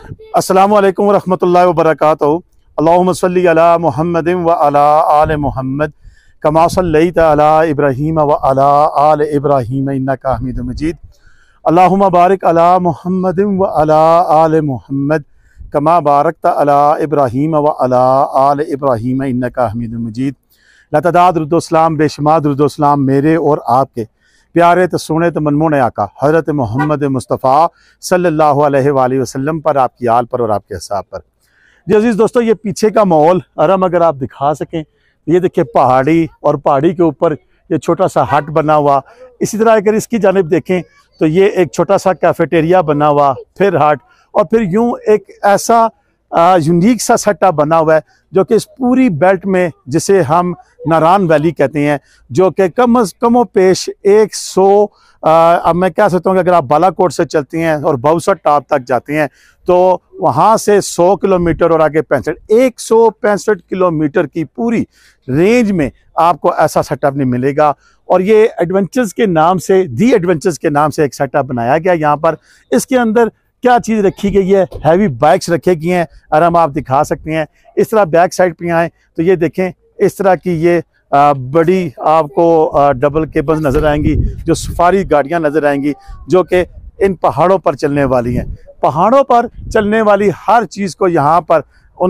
अस्सलामु अलैकुम रहमतुल्लाहि व बरकातहू। अल्लाहुम्मा सल्ली अला मुहम्मदिन व अला आले मुहम्मद कमा सल्लैता अला इब्राहीम व अला आले इब्राहीम इन्नका हमीदुम मजीद। अल्लाहुम्मा बारिक अला मुहम्मदिन व अला आले मुहम्मद कमा बारकता अला इब्राहीम व अला आले इब्राहीम इन्नका हमीदुम मजीद। लतदाद रुदुस्सलाम, बेशुमार रुदुस्सलाम मेरे और आपके प्यारे तो सोने तो मनमोने आका हज़रत मोहम्मद मुस्तफ़ा सल्लल्लाहु अलैहि वसल्लम पर, आपकी आल पर और आपके हिसाब पर। जी अजीज़ दोस्तों, ये पीछे का माहौल अरम अगर आप दिखा सकें, ये देखिए पहाड़ी, और पहाड़ी के ऊपर ये छोटा सा हट बना हुआ। इसी तरह अगर इसकी जानिब देखें तो ये एक छोटा सा कैफेटेरिया बना हुआ, फिर हट, और फिर यूँ एक ऐसा यूनिक सा सेटअप बना हुआ है जो कि इस पूरी बेल्ट में, जिसे हम नारान वैली कहते हैं, जो कि कमो पेश 100 अब मैं कह सकता हूँ कि अगर आप बालाकोट से चलती हैं और बहुसर टॉप तक जाते हैं तो वहाँ से 100 किलोमीटर और आगे 165 किलोमीटर की पूरी रेंज में आपको ऐसा सेटअप नहीं मिलेगा। और ये एडवेंचर्स के नाम से, दी एडवेंचर्स के नाम से एक सेटअप बनाया गया यहाँ पर। इसके अंदर क्या चीज़ रखी गई है, हैवी बाइक्स रखी गई हैं, आराम आप दिखा सकते हैं। इस तरह बैक साइड पे आएँ तो ये देखें, इस तरह की ये बड़ी आपको डबल केबल्स नज़र आएंगी, जो सफारी गाड़ियां नज़र आएंगी, जो कि इन पहाड़ों पर चलने वाली हैं। पहाड़ों पर चलने वाली हर चीज़ को यहाँ पर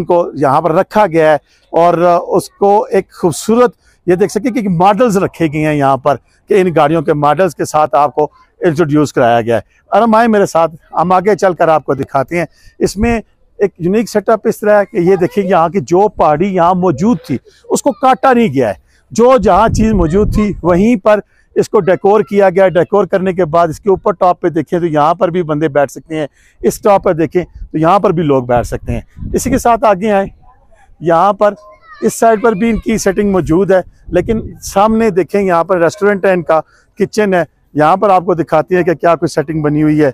रखा गया है, और उसको एक खूबसूरत, ये देख सकते कि मॉडल्स रखे गए हैं यहाँ पर, कि इन गाड़ियों के मॉडल्स के साथ आपको इंट्रोड्यूस कराया गया है। और हम आए मेरे साथ, हम आगे चलकर आपको दिखाते हैं। इसमें एक यूनिक सेटअप इस तरह है कि ये देखिए, यहाँ की जो पहाड़ी यहाँ मौजूद थी उसको काटा नहीं गया है, जो जहाँ चीज़ मौजूद थी वहीं पर इसको डेकोर किया गया। डेकोर करने के बाद इसके ऊपर टॉप पे देखें तो यहाँ पर भी बंदे बैठ सकते हैं, इस टॉप पर देखें तो यहाँ पर भी लोग बैठ सकते हैं। इसी के साथ आगे आए, यहाँ पर इस साइड पर भी इनकी सेटिंग मौजूद है, लेकिन सामने देखें यहाँ पर रेस्टोरेंट है, इनका किचन है। यहाँ पर आपको दिखाती है कि क्या कुछ सेटिंग बनी हुई है।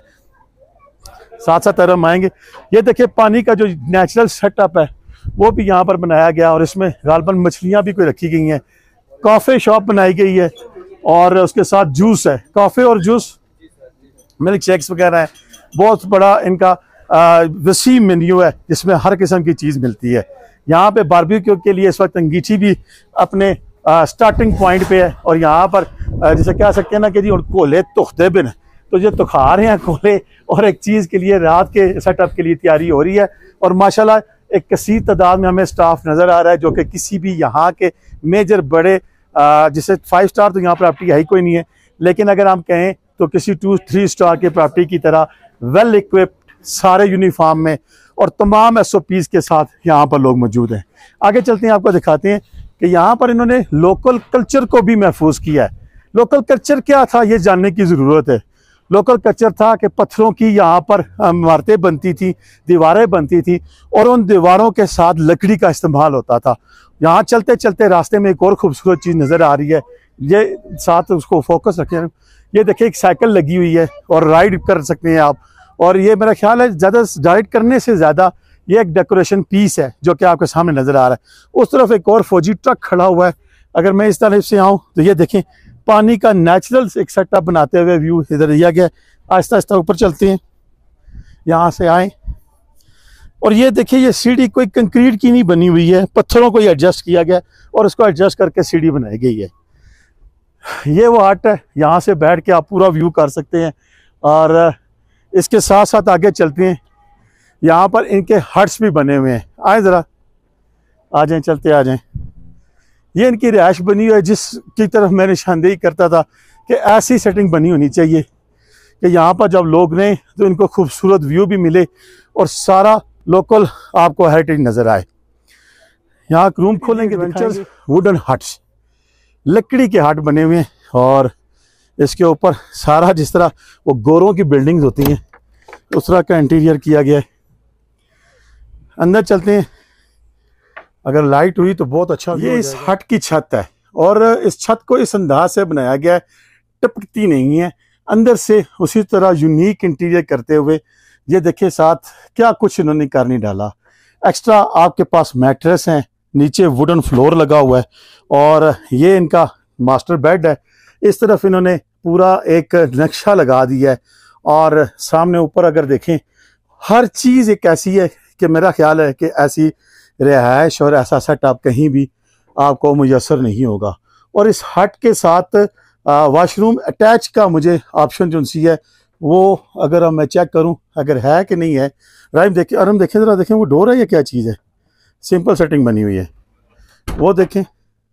साथ साथ हम आएंगे, ये देखिए पानी का जो नेचुरल सेटअप है वो भी यहाँ पर बनाया गया, और इसमें गालबन मछलियाँ भी कोई रखी गई हैं। कॉफ़ी शॉप बनाई गई है, और उसके साथ जूस है, कॉफ़ी और जूस, मिल्क शेक्स वगैरह है। बहुत बड़ा इनका वसी मेन्यू है, जिसमें हर किस्म की चीज़ मिलती है। यहाँ पे बारबेक्यू के लिए इस वक्त अंगीठी भी अपने स्टार्टिंग पॉइंट पे है, और यहाँ पर जैसे कह सकते हैं ना कि जी कोले तुख्ते बिन, तो ये तुखा रहे हैं कोले, और एक चीज़ के लिए रात के सेटअप के लिए तैयारी हो रही है। और माशाल्लाह एक कसीर तादाद में हमें स्टाफ नज़र आ रहा है, जो कि किसी भी यहाँ के मेजर बड़े जैसे 5 स्टार तो यहाँ प्रॉपर्टी है ही कोई नहीं है, लेकिन अगर हम कहें तो किसी 2-3 स्टार के प्रॉपर्टी की तरह वेल इक्विप्ड, सारे यूनिफॉर्म में और तमाम SOPs के साथ यहाँ पर लोग मौजूद हैं। आगे चलते हैं, आपको दिखाते हैं कि यहाँ पर इन्होंने लोकल कल्चर को भी महफूज किया है। लोकल कल्चर क्या था, ये जानने की ज़रूरत है। लोकल कल्चर था कि पत्थरों की यहाँ पर इमारतें बनती थी, दीवारें बनती थी, और उन दीवारों के साथ लकड़ी का इस्तेमाल होता था। यहाँ चलते चलते रास्ते में एक और खूबसूरत चीज़ नज़र आ रही है, ये साथ उसको फोकस रखें। ये देखिए एक साइकिल लगी हुई है, और राइड कर सकते हैं आप। और ये मेरा ख्याल है ज़्यादा राइड करने से ज़्यादा ये एक डेकोरेशन पीस है, जो कि आपके सामने नज़र आ रहा है। उस तरफ एक और फौजी ट्रक खड़ा हुआ है। अगर मैं इस तरफ से आऊँ तो ये देखें, पानी का नेचुरल एक सेटअप बनाते हुए व्यू इधर दिया गया। आहिस्ता आहिस्ता ऊपर चलते हैं, यहाँ से आए, और ये देखिए ये सीढ़ी कोई कंक्रीट की नहीं बनी हुई है, पत्थरों को ही एडजस्ट किया गया, और उसको एडजस्ट करके सीढ़ी बनाई गई है। ये वो हट है, यहाँ से बैठ के आप पूरा व्यू कर सकते हैं। और इसके साथ साथ आगे चलते हैं, यहाँ पर इनके हट्स भी बने हुए हैं। आए ज़रा, आ जाएँ, चलते आ जाएँ। ये इनकी रिहाइश बनी हुई है, जिसकी तरफ मैं निशानदेही करता था कि ऐसी सेटिंग बनी होनी चाहिए कि यहाँ पर जब लोग रहें तो इनको खूबसूरत व्यू भी मिले, और सारा लोकल आपको हेरिटेज नज़र आए। यहाँ रूम खोलेंगे, एडवेंचर्स वुडन हट्स, लकड़ी के हट बने हुए हैं, और इसके ऊपर सारा जिस तरह वो गोरों की बिल्डिंग्स होती हैं उस तरह का इंटीरियर किया गया है। अंदर चलते हैं, अगर लाइट हुई तो बहुत अच्छा। ये इस हट की छत है, और इस छत को इस अंदाज से बनाया गया है, टपकती नहीं है, अंदर से उसी तरह यूनिक इंटीरियर करते हुए। ये देखिए साथ क्या कुछ इन्होंने कर नहीं डाला। एक्स्ट्रा आपके पास मैट्रेस हैं, नीचे वुडन फ्लोर लगा हुआ है, और ये इनका मास्टर बेड है। इस तरफ इन्होंने पूरा एक नक्शा लगा दिया है, और सामने ऊपर अगर देखें हर चीज़ एक ऐसी है कि मेरा ख्याल है कि ऐसी रिहाइश और ऐसा सेटअप कहीं भी आपको मुयसर नहीं होगा। और इस हट के साथ वाशरूम अटैच का मुझे ऑप्शन जो सी है वो अगर मैं चेक करूं अगर है कि नहीं है। राइट देखिए, और हम देखें ज़रा, देखें वो डोर है या क्या चीज़ है। सिंपल सेटिंग बनी हुई है, वो देखें।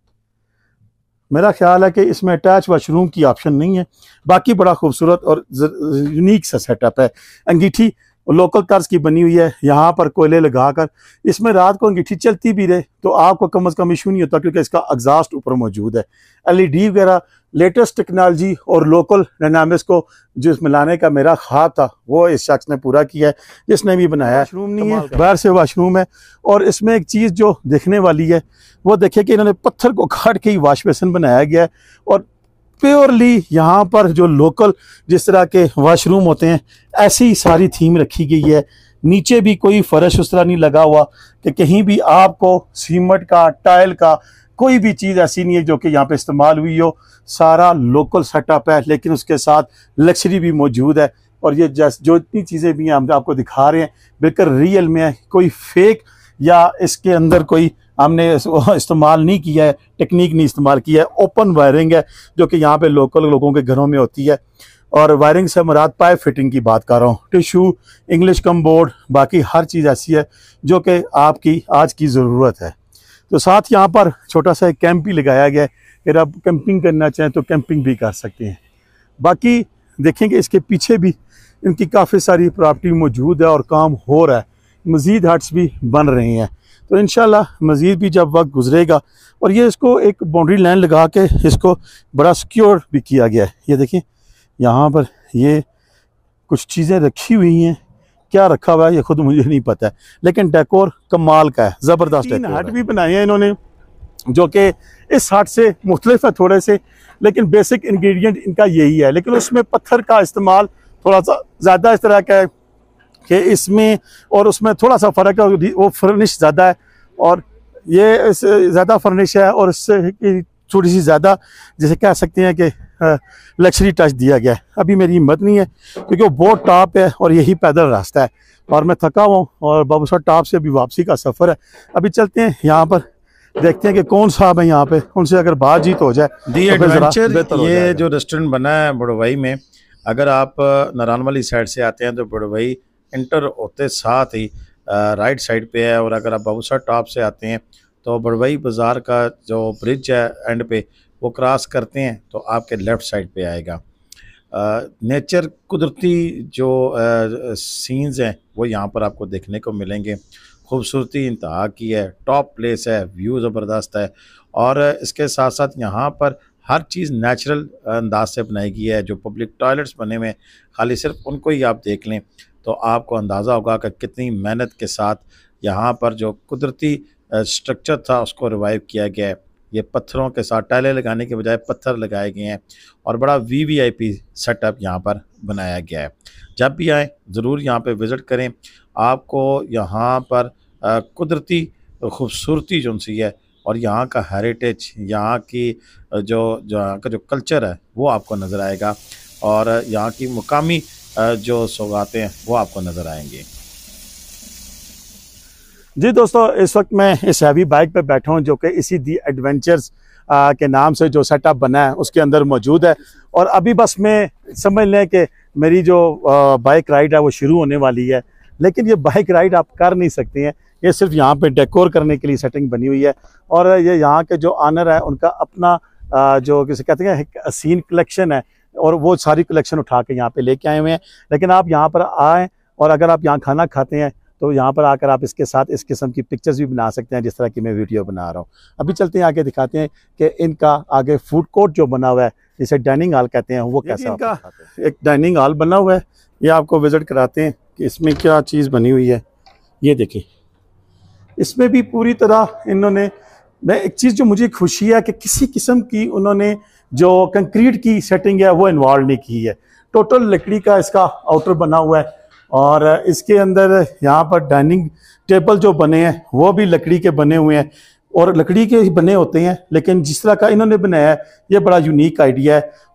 मेरा ख्याल है कि इसमें अटैच वाशरूम की ऑप्शन नहीं है। बाकी बड़ा खूबसूरत और यूनिक सा सेटअप है। अंगीठी लोकल तर्ज की बनी हुई है, यहाँ पर कोयले लगाकर इसमें रात को अंगीठी चलती भी रहे तो आपको कम अज़ कम इशू नहीं होता, क्योंकि इसका एग्जॉस्ट ऊपर मौजूद है। LED वगैरह लेटेस्ट टेक्नोलॉजी और लोकल डायनामिक्स को जो इसमें लाने का मेरा ख्वाब था वो इस शख्स ने पूरा किया है, जिसने भी बनाया। वाशरूम नहीं है, बाहर से वाशरूम है। और इसमें एक चीज़ जो देखने वाली है वो देखिए कि इन्होंने पत्थर को काट के ही वाश बेसिन बनाया गया है। और प्योरली यहाँ पर जो लोकल जिस तरह के वाशरूम होते हैं ऐसी सारी थीम रखी गई है। नीचे भी कोई फर्श उस तरह नहीं लगा हुआ कि कहीं भी आपको सीमेंट का, टाइल का कोई भी चीज़ ऐसी नहीं है जो कि यहाँ पे इस्तेमाल हुई हो। सारा लोकल सेटअप है, लेकिन उसके साथ लग्जरी भी मौजूद है। और ये जो इतनी चीज़ें भी हैं हम आपको दिखा रहे हैं बिल्कुल रियल में है, कोई फेक या इसके अंदर कोई हमने इस्तेमाल नहीं किया है, टेक्निक नहीं इस्तेमाल किया है। ओपन वायरिंग है जो कि यहाँ पे लोकल लोगों के घरों में होती है। और वायरिंग से मुराद पाइप फिटिंग की बात कर रहा हूँ। टिशू, इंग्लिश कम बोर्ड, बाकी हर चीज़ ऐसी है जो कि आपकी आज की ज़रूरत है। तो साथ यहाँ पर छोटा सा एक कैंप भी लगाया गया है, अगर आप कैंपिंग करना चाहें तो कैंपिंग भी कर सकते हैं। बाकी देखेंगे इसके पीछे भी इनकी काफ़ी सारी प्रॉपर्टी मौजूद है और काम हो रहा है। मज़ीद हट्स भी बन रहे हैं, तो इंशाल्लाह मज़ीद भी जब वक्त गुजरेगा। और ये इसको एक बाउंड्री लाइन लगा के इसको बड़ा सिक्योर भी किया गया है। ये देखिए यहाँ पर ये कुछ चीज़ें रखी हुई हैं, क्या रखा हुआ है ये खुद मुझे नहीं पता है, लेकिन डेकोर कमाल का है, ज़बरदस्त। 3 हट भी बनाए हैं इन्होंने जो कि इस हट से मुख्तलिफ है थोड़े से, लेकिन बेसिक इंग्रेडिएंट इनका यही है। लेकिन उसमें पत्थर का इस्तेमाल थोड़ा सा ज़्यादा इस तरह का है कि इसमें और उसमें थोड़ा सा फ़र्क है। वो फर्निश ज़्यादा है और ये ज़्यादा फर्निश है, और इससे थोड़ी सी ज़्यादा जैसे कह सकते हैं कि लग्जरी टच दिया गया है। अभी मेरी हिम्मत नहीं है क्योंकि वो बहुत टॉप है और यही पैदल रास्ता है और मैं थका हुआ हूँ और बाबूसर टॉप से अभी वापसी का सफ़र है। अभी चलते हैं यहाँ पर, देखते हैं कि कौन साहब है यहाँ पे, उनसे अगर बातचीत हो जाए। दी एडवेंचर ये जो रेस्टोरेंट बना है बड़ोवई में, अगर आप नारायण वाली साइड से आते हैं तो बड़ोवई इंटर होते साथ ही राइट साइड पे है। और अगर आप बाबूसर टॉप से आते हैं तो बड़ोवई बाज़ार का जो ब्रिज है एंड पे वो क्रॉस करते हैं तो आपके लेफ़्ट साइड पे आएगा। नेचर कुदरती जो सीन्स हैं वो यहाँ पर आपको देखने को मिलेंगे। खूबसूरती इंतहा की है, टॉप प्लेस है, व्यू ज़बरदस्त है। और इसके साथ साथ यहाँ पर हर चीज़ नेचुरल अंदाज से बनाई गई है। जो पब्लिक टॉयलेट्स बने हुए हैं खाली सिर्फ उनको ही आप देख लें तो आपको अंदाज़ा होगा कि कितनी मेहनत के साथ यहाँ पर जो कुदरती स्ट्रक्चर था उसको रिवाइव किया गया है। ये पत्थरों के साथ टाइलें लगाने के बजाय पत्थर लगाए गए हैं और बड़ा VVIP सेटअप यहाँ पर बनाया गया है। जब भी आएँ ज़रूर यहाँ पे विज़िट करें, आपको यहाँ पर कुदरती खूबसूरती जो सी है और यहाँ का हेरिटेज, यहाँ की यहाँ का जो कल्चर है वो आपको नज़र आएगा और यहाँ की मुकामी जो सौगातें हैं वो आपको नज़र आएंगी। जी दोस्तों, इस वक्त मैं इस हैवी बाइक पे बैठा हूँ जो कि इसी दी एडवेंचर्स के नाम से जो सेटअप बना है उसके अंदर मौजूद है। और अभी बस मैं समझ लें कि मेरी जो बाइक राइड है वो शुरू होने वाली है, लेकिन ये बाइक राइड आप कर नहीं सकते हैं। ये सिर्फ यहाँ पे डेकोर करने के लिए सेटिंग बनी हुई है। और ये यहाँ के जो ऑनर है उनका अपना जो किसे कहते हैं एक सीन कलेक्शन है और वो सारी कलेक्शन उठा के यहाँ पे लेके आए हुए हैं। लेकिन आप यहाँ पर आएँ और अगर आप यहाँ खाना खाते हैं तो यहाँ पर आकर आप इसके साथ इस किस्म की पिक्चर्स भी बना सकते हैं जिस तरह की मैं वीडियो बना रहा हूँ। अभी चलते हैं आगे, दिखाते हैं कि इनका आगे फूड कोर्ट जो बना हुआ है जिसे डाइनिंग हॉल कहते हैं वो कैसा इनका एक डाइनिंग हॉल बना हुआ है। ये आपको विजिट कराते हैं कि इसमें क्या चीज़ बनी हुई है। ये देखिए, इसमें भी पूरी तरह इन्होंने, मैं एक चीज़ जो मुझे खुशी है कि किसी किस्म की उन्होंने जो कंक्रीट की सेटिंग है वो इन्वॉल्व नहीं की है। टोटल लकड़ी का इसका आउटर बना हुआ है और इसके अंदर यहाँ पर डाइनिंग टेबल जो बने हैं वो भी लकड़ी के बने हुए हैं और लकड़ी के ही बने होते हैं, लेकिन जिस तरह का इन्होंने बनाया है ये बड़ा यूनिक आइडिया है।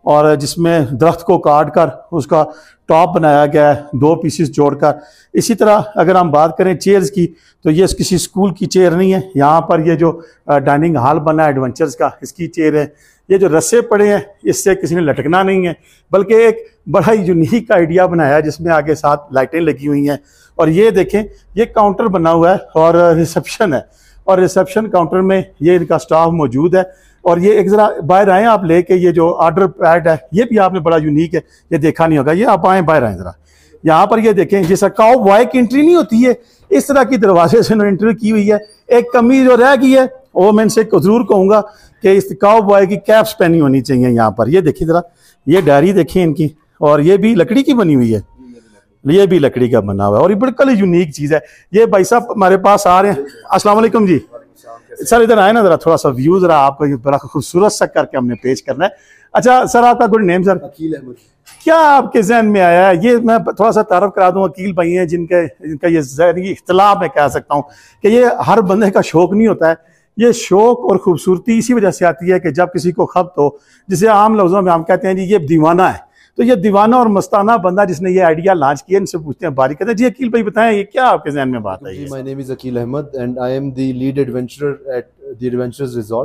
और जिसमें दरख्त को काट कर उसका टॉप बनाया गया है 2 पीसेस जोड़कर। इसी तरह अगर हम बात करें चेयर्स की, तो ये किसी स्कूल की चेयर नहीं है। यहाँ पर ये जो डाइनिंग हॉल बना है एडवेंचर्स का, इसकी चेयर है। ये जो रस्से पड़े हैं इससे किसी ने लटकना नहीं है, बल्कि एक बड़ा ही यूनिक आइडिया बनाया है जिसमें आगे 7 लाइटें लगी हुई हैं। और ये देखें, ये काउंटर बना हुआ है और रिसेप्शन है, और रिसेप्शन काउंटर में ये इनका स्टाफ मौजूद है। और ये एक ज़रा बाहर आएँ आप लेके, ये जो ऑर्डर पैड है ये भी आपने बड़ा यूनिक है, ये देखा नहीं होगा। ये आप आएँ बाहर आएँ ज़रा, यहाँ पर ये देखें, जैसा काउ बॉय की एंट्री नहीं होती है इस तरह की दरवाजे से इन्होंने एंट्री की हुई है। एक कमी जो रह गई है वो मैं इनसे जरूर कहूँगा कि इस काउ बॉय की कैप्स पहनी होनी चाहिए यहाँ पर। ये देखिए ज़रा, ये डायरी देखिए इनकी, और ये भी लकड़ी की बनी हुई है, ये भी लकड़ी का बना हुआ है, और ये बिल्कुल यूनिक चीज़ है। ये भाई साहब हमारे पास आ रहे हैं। अस्सलाम वालेकुम जी। सर इधर आए ना ज़रा, थोड़ा सा व्यू ज़रा आपको ये बड़ा खूबसूरत सा करके हमने पेश करना है। अच्छा सर, आपका good name sir? Akeel Ahmad. क्या आपके जहन में आया है? ये मैं थोड़ा सा तारफ करा दूं, अकील भाई हैं जिनका ये ज़हनी इख्तिलाफ मैं कह सकता हूँ कि ये हर बंदे का शौक नहीं होता है। ये शौक और खूबसूरती इसी वजह से आती है कि जब किसी को खपत हो, जिसे आम लफ्ज़ों में हम कहते हैं जी ये दीवाना है, तो ये दीवाना और मस्ताना बंदा जिसने ये आइडिया लॉन्च किया, इनसे पूछते हैं बारी कहते हैं। जी अकील भाई बताएं, ये क्या आपके जहन में बात है? My name is Akeel Ahmad and I am the lead adventurer at the adventures resort.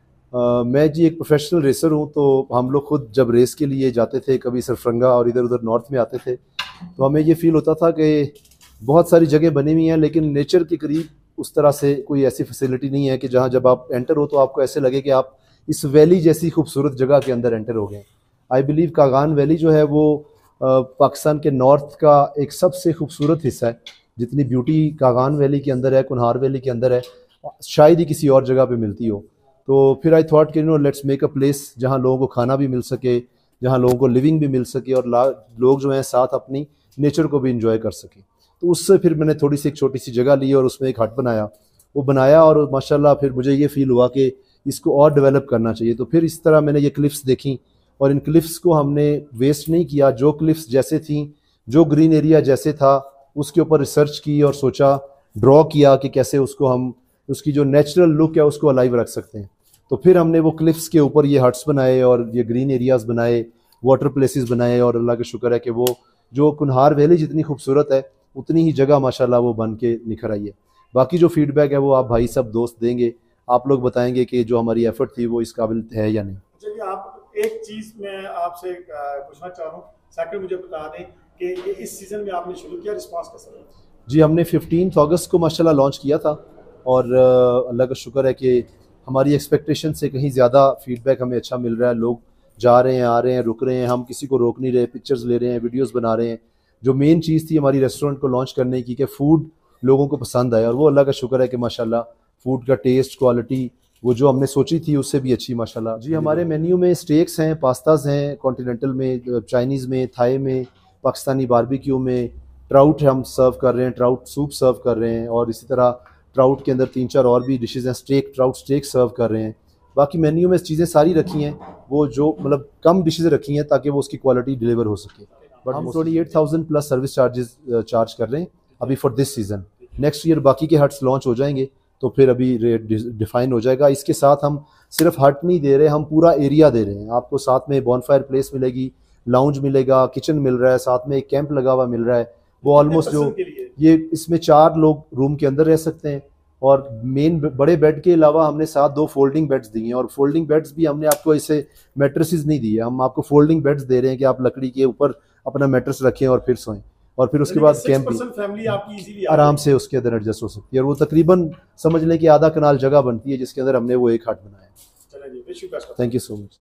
मैं जी एक प्रोफेशनल रेसर हूँ, तो हम लोग खुद जब रेस के लिए जाते थे, कभी सरफरंगा और इधर उधर नॉर्थ में आते थे, तो हमें ये फील होता था कि बहुत सारी जगह बनी हुई हैं लेकिन नेचर के करीब उस तरह से कोई ऐसी फैसिलिटी नहीं है कि जहाँ जब आप एंटर हो तो आपको ऐसे लगे कि आप इस वैली जैसी खूबसूरत जगह के अंदर एंटर हो गए। आई बिलीव कागान वैली जो है वो पाकिस्तान के नॉर्थ का एक सबसे खूबसूरत हिस्सा है। जितनी ब्यूटी कागान वैली के अंदर है, कुनहार वैली के अंदर है, शायद ही किसी और जगह पे मिलती हो। तो फिर आई थॉट कि लेट्स मेक अ प्लेस जहाँ लोगों को खाना भी मिल सके, जहाँ लोगों को लिविंग भी मिल सके, और लोग जो हैं साथ अपनी नेचर को भी इंजॉय कर सकें। तो उससे फिर मैंने थोड़ी सी एक छोटी सी जगह ली और उसमें एक हट बनाया, वो बनाया, और माशाल्लाह फिर मुझे ये फील हुआ कि इसको और डेवलप करना चाहिए। तो फिर इस तरह मैंने ये क्लिफ्स देखी, और इन क्लिफ्स को हमने वेस्ट नहीं किया। जो क्लिफ्स जैसे थी, जो ग्रीन एरिया जैसे था, उसके ऊपर रिसर्च की और सोचा, ड्रॉ किया कि कैसे उसको हम उसकी जो नेचुरल लुक है उसको अलाइव रख सकते हैं। तो फिर हमने वो क्लिफ्स के ऊपर ये हट्स बनाए और ये ग्रीन एरियाज़ बनाए, वाटर प्लेसेस बनाए, और अल्लाह का शुक्र है कि वो जो कुनहार वैली जितनी खूबसूरत है उतनी ही जगह माशाल्लाह वो बन के निखर आई है। बाकी जो फीडबैक है वो आप भाई सब दोस्त देंगे, आप लोग बताएंगे कि जो हमारी एफर्ट थी वो इस काबिल है या नहीं। चलिए, आप एक चीज़ मैं आपसे पूछना चाह रहा हूँ, सेकंड मुझे बता दें कि ये इस सीज़न में आपने शुरू किया, रिस्पांस कैसा रहा? जी हमने 15 अगस्त को माशाल्लाह लॉन्च किया था, और अल्लाह का शुक्र है कि हमारी एक्सपेक्टेशन से कहीं ज़्यादा फीडबैक हमें अच्छा मिल रहा है। लोग जा रहे हैं, आ रहे हैं, रुक रहे हैं, हम किसी को रोक नहीं रहे, पिक्चर्स ले रहे हैं, वीडियोस बना रहे हैं। जो मेन चीज़ थी हमारी रेस्टोरेंट को लॉन्च करने की कि फ़ूड लोगों को पसंद आया, और वो अल्लाह का शुक्र है कि माशाल्लाह फ़ूड का टेस्ट, क्वालिटी वो जो हमने सोची थी उससे भी अच्छी माशाल्लाह। जी हमारे मेन्यू में स्टेक्स हैं, पास्ताज हैं, कॉन्टिनेंटल में, चाइनीज़ में, थाई में, पाकिस्तानी बारबेक्यू में, ट्राउट हम सर्व कर रहे हैं, ट्राउट सूप सर्व कर रहे हैं, और इसी तरह ट्राउट के अंदर 3-4 और भी डिशेज़ हैं, स्टेक, ट्राउट स्टेक सर्व कर रहे हैं। बाकी मेन्यू में चीज़ें सारी रखी हैं, वो जो मतलब कम डिशेज़ रखी हैं ताकि वो उसकी क्वालिटी डिलीवर हो सके। बट हम 28,000 प्लस सर्विस चार्जेस चार्ज कर रहे हैं अभी for this season. Next year बाकी के हट्स लॉन्च हो जाएंगे तो फिर अभी रेट डिफाइन हो जाएगा। इसके साथ हम सिर्फ हट नहीं दे रहे, हम पूरा एरिया दे रहे हैं। आपको साथ में बॉनफायर प्लेस मिलेगी, लाउंज मिलेगा, किचन मिल रहा है, साथ में एक कैंप लगा हुआ मिल रहा है। वो ऑलमोस्ट जो ये इसमें 4 लोग रूम के अंदर रह सकते हैं, और मेन बड़े बेड के अलावा हमने साथ 2 फोल्डिंग बेड्स दिए हैं, और फोल्डिंग बेड्स भी हमने आपको ऐसे मैट्रेसेस नहीं दिए, हम आपको फोल्डिंग बेड्स दे रहे हैं कि आप लकड़ी के ऊपर अपना मैट्रेस रखें और फिर सोएं, और फिर उसके बाद कैंप भी फैमिली आपकी इजीली आराम से उसके अंदर एडजस्ट हो सकती है। और वो तकरीबन समझ लें कि आधा कनाल जगह बनती है जिसके अंदर हमने वो एक हट बनाया है। चलिए, थैंक यू सो मच।